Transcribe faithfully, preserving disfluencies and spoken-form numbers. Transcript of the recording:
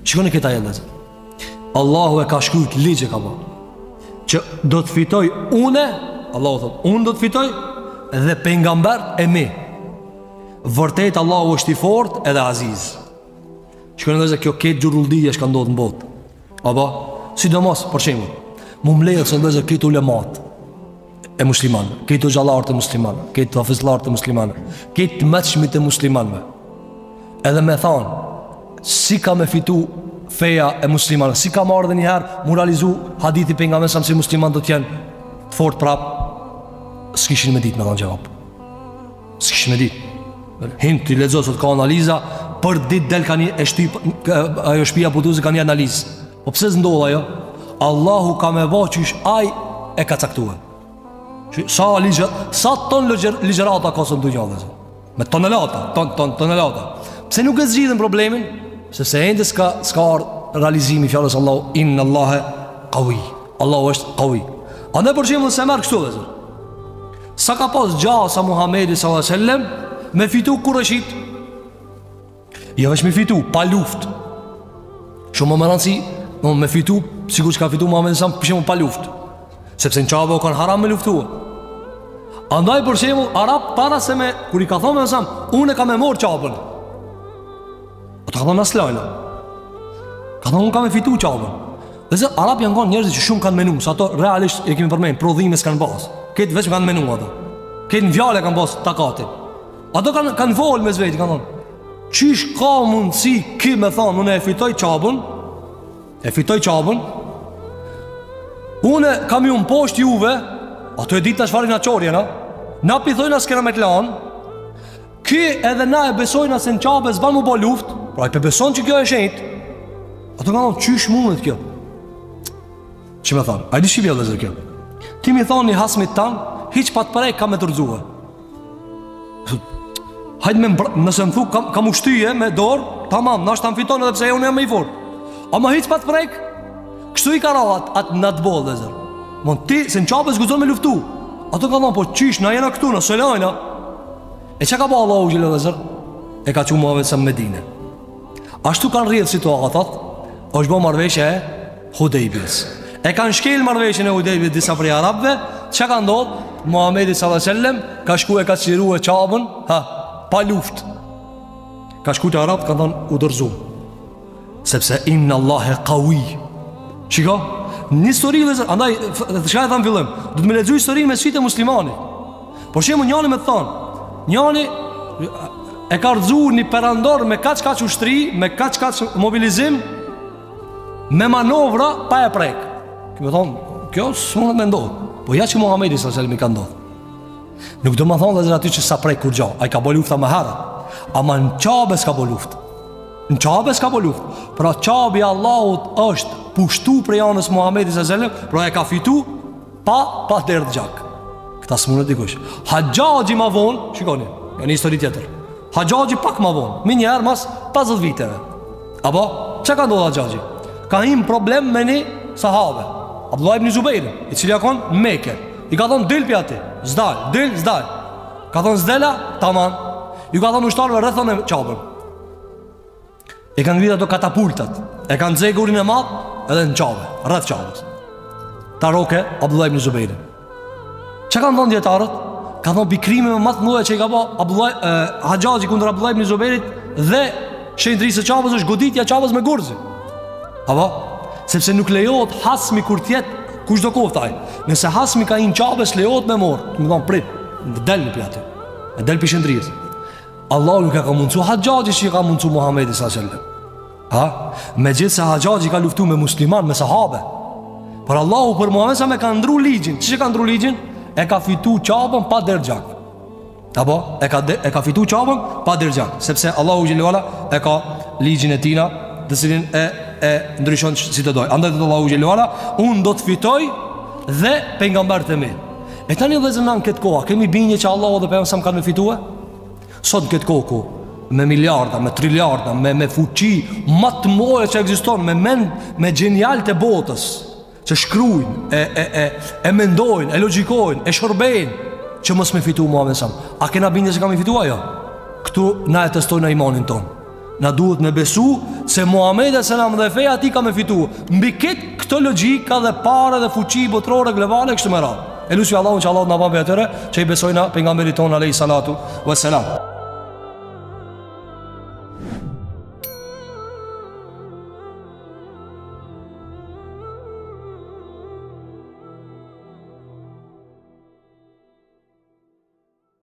Shikoni këta jetë. Allahu e ka shkruajt ligje ka bë. Që do të fitoj une, Allahu thot, unë do të fitoj dhe pejgambert e mi. Vërtet Allahu është i fortë edhe aziz. Shikoni vëllezër, kjo këtë xhurulldia që ka ndodhur në botë. Apo, sidomos për shembull, mu mbledh se vëllezër këtë ulemat e muslimanë, këtë xhallarët e muslimanë, këtë hafizllarët e muslimanë, këtë mëçmit e muslimanëve. Edhe me thonë, si ka me fitu feja e muslimanë, si ka marrë dhe njëherë moralizu hadithi pejgamberit sa si muslimanë do t'jenë të fort prap, s'kishin me ditë me dhanë gjavap. S'kishin me ditë. Hinë t'i lezo sot ka analiza, për ditë del ka një e shtyp, ajo shpia putuzi ka një analizë. Po pse s'ndodh ajo? Allahu ka me vo që ish aj e ka caktuar. Sa ligjer, sa ton ligjerata ka së ndunja dhe zë. Me tonelata, ton, ton, tonelata. Pse nuk e zgjidhen problemin? Sepse ende s'ka, s'ka ardhur realizimi fjallës Allahu, inna Allahe qawi. Allahu është qawi. A ne përshimë dhe se merë kështu dhe zë. Sa ka pas gjasa Muhamedi sallallahu alaihi wasallam me fitu Kureshit? Jo veç me fitu, pa luft. Shumë më rëndësi, me fitu, sigur që ka fitu Muhamedi sallallahu alaihi wasallam pa luft. Sepse në Qabe o kanë haram me luftua. Andaj për shemull, Arab para se me, kur i ka thonë me nësam, unë e ka me morë Qabën. O të ka thonë aslajna. Ka thonë unë ka me fitu Qabën. Dhe se Arab janë konë njerëzit që shumë kanë menu, sa ato realisht e kemi përmenjë, prodhime s'kanë basë. Ketë veç me kanë menu ato. Ketë në vjale kanë basë takatin. Ato kanë, kanë volë me zveti, kanë thonë, qish ka mundësi ki me thonë, unë e fitoj Qabën, e fitoj Qabën, une kam ju në poshtë juve, ato e ditë të shfarin a qorje, na Na pithojna s'kena me t'lan, ki edhe na e besojna se në Qabe s'ban mu bo luft, pra i pe beson që kjo e shenjt. Ato ka thonë, qysh mundet kjo? Që me thonë, a i di shqipja dhe zë kjo? Ti mi thonë një hasmit tanë, hiq pa të prej ka me të rëzue. Hajtë me mbra, nëse më thuk, kam, kam ushtyje me dorë, tamam, nash ta më fiton edhe pse e unë jam me i fort. Ama hiq pa të prej, kështu i ka rahat atë në të bolë dhe zërë. Mon ti, se në Qabe s'guzon me luftu. Ato ka thonë, po qish, na jena këtu, na sëlajna. E që ka ba Allahu gjilë dhe zërë? E ka që muavet se Medine. Ashtu kanë rrjedhë situatat, është bo marveshje e Hudejbjes. E kanë shkel marveshjen e Hudejbjes disa prej Arabve. Që ka ndodhë? Muhamedi sallallahu alaihi wasallam ka shku e ka qiru e Qabën, ha, pa luft. Ka shku të Arabët, ka thonë, u dërzu. Sepse inna Allahe qawi. Shiko? Një histori dhe zërë, andaj, shka e thamë fillim, du të me ledzu histori me sfit e muslimani. Por shemë njani me të thonë, njani e ka rëzu një perandor me kaq kaq ushtri, me kaq kaq mobilizim, me manovra pa e prek. Këmë thonë, kjo së mundet me ndodhë, po ja që Muhamedi sallallahu alaihi wasallam i ka ndodhë. Nuk do më thonë dhe zërë aty që sa prek kur gjo, a i ka bo lufta më herët, ama në Qabe s'ka bo luft. Në Qabe s'ka bo luft. Pra Qabe Allahut është pushtu për janës Muhamedi sallallahu alaihi wasallam, pra e ka fitu pa pa derdh gjak. Këta s'mundet dikush. Haxhaxhi ma vonë, shikoni, një histori tjetër. Haxhaxhi pak ma vonë, më një herë mas pesëdhjetë viteve. Apo çka ka ndodhur Haxhaxhi? Ka him problem me një sahabe, Abdullah ibn Zubair, i cili ka qenë në Mekë. I ka thonë dil pi aty, s'dal, dil, s'dal. Ka thonë s'dela, tamam. Ju ka thonë ushtarëve rrethon e Qabën. E kanë vitë ato katapultat, e kanë nxjerrë gurin e madh edhe në Qabe, rreth Qabës. Taroke Abdullah ibn Zubair. Çka kanë thonë dietarët? Ka thonë bikrimi më madh mëdha që i ka bë Abdullah Haxhaxhi kundër Abdullah ibn Zubairit dhe shenjtërisë së Qabës është goditja e Qabës me gurzi. Apo sepse nuk lejohet hasmi kur të jetë kushdo koftaj. Nëse hasmi ka një Qabës lejohet me morë, do të thonë prit, del në aty. E del pi shendrisë. Allahu nuk e ka mundsu Haxhaxhi që i ka mundsu Muhamedi sallallahu alaihi wasallam. Ha? Megjithse Haxhaxhi ka luftuar me musliman, me sahabe. Por Allahu për Muhamedi sa me ka ndru ligjin. Çish e ka ndru ligjin? E ka fitu Qabën pa derxhak. Apo e ka de, e ka fitu Qabën pa derxhak, sepse Allahu xhelalu ala e ka ligjin e tina, të cilin e e ndryshon si të doj. Andaj Allahu xhelalu ala, unë do të fitoj dhe pejgamberët e mi. E tani vëllezër në këtë kohë, kemi bindje që Allahu dhe pejgamberi kanë me fitue? Sot në këtë kohë, me miliarda, me triliarda, me, me fuqi më të mëdha që ekziston, me mend, me genial të botës, që shkruajnë, e, e, e, e mendojnë, e logjikojnë, e shërbejnë, që mos me fitu Muhamedi sa. A kena bindje se kam i fitua jo? Këtu na e testojnë imanin ton. Na duhet me besu se Muhamedi selam dhe feja ti ka me fitu. Mbi këtë këtë logjika dhe pare dhe fuqi botrore globale kështu me radhë. E lusi Allahun që Allah në babi atyre që i besojna pejgamberit ton alayhi salatu wassalam.